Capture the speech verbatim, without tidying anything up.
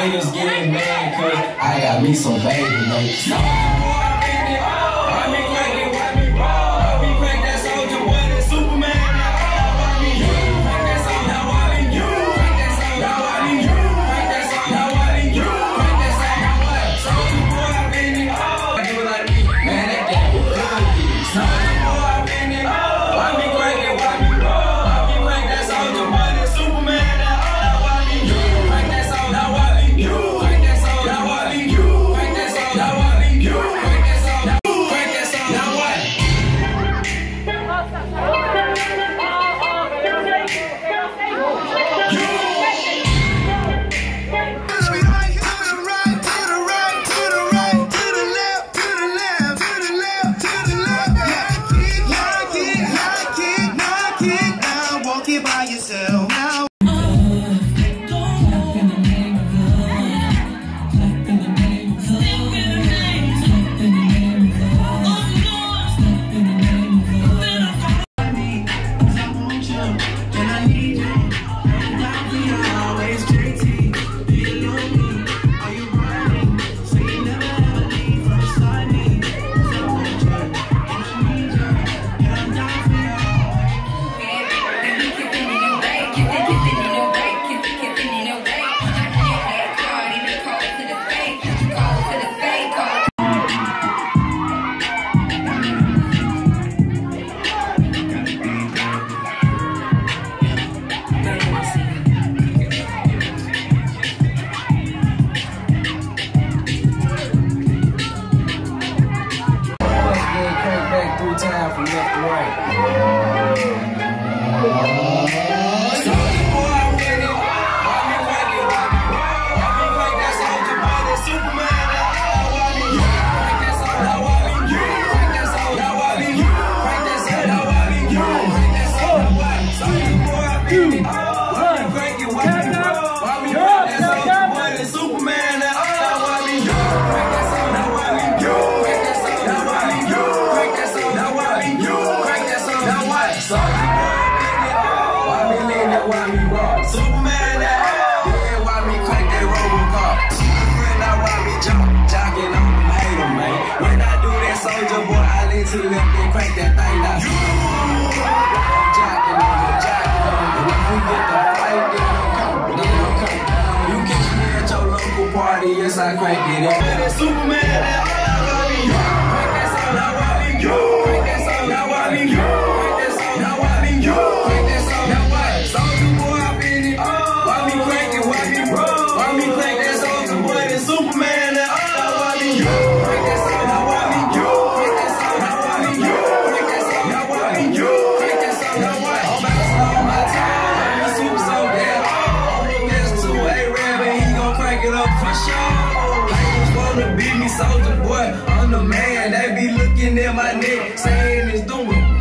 haters getting mad, cause I got me some baby, baby. So, boy, I been it all. Why me crack it, why me roll? Why me crack that soldier boy, that Superman, that all? Why me you? Crack that song, now why me you? Crack that song, now why me you? Crack that song, now why me you? Crack that song, now what? Soldier boy, I been it all. I do it like me, man, that that was good. Soldier boy, I been it all. Why me crack it, why me roll? Why me crack that soldier boy, that Superman, that all? Why me you? Crack that song, now why me you? Crack that song, now why me you? Crack that song, now why me you? Crack that song, now crack that song, now what? By yourself now. Three times from left to right. Soldier boy, I been it all. Why me crack it, why me roll? Why me crack that soldier boy, that Superman, that all? Why me you? Crack that song, now why me you? Crack that song, now why me you? Crack that song, now why me you? Crack that song, now what? Soldier boy, I been it all. Why me crack it, why me roll? Why me crack that soldier boy, that Superman, that all? Why me you? Crack that song, now why me you? Crack that song, now why me you? Crack that song, now why me you? Crack that song, now what? Soldier boy, I been it all. Why me lean that, why me roll? Superman, that all. Yeah, why me crack that Robinhood? Super friend, now why me jump? Jocking on them hater, man. When I do that, soldier boy, I lean to the left and crack that thing now. You jocking on them, jocking on them. If we get the fight, then don't come, then don't come. You catch me at your local party, yes, I crack it up. That Superman, that all. Why me you? Crack that song, now why me you? Crack that song, now why me you? Crack that song, now why me you? Crack that song, now what? Soldier boy, I been it all. Why me crack it, why me roll? Why me crack that soldier boy, that Superman, that all? Why me you? Crack that song, now why me you? Crack that song, now why me you? Crack that song, now why me you? Crack that song, now what? I'm bouncing on my time. I'm a super so damn all. I'm next to a rabbit, he gon' crack it up for sure. Haters wanna beat me, soldier boy, I'm the man. They be looking at my neck, saying it's doing.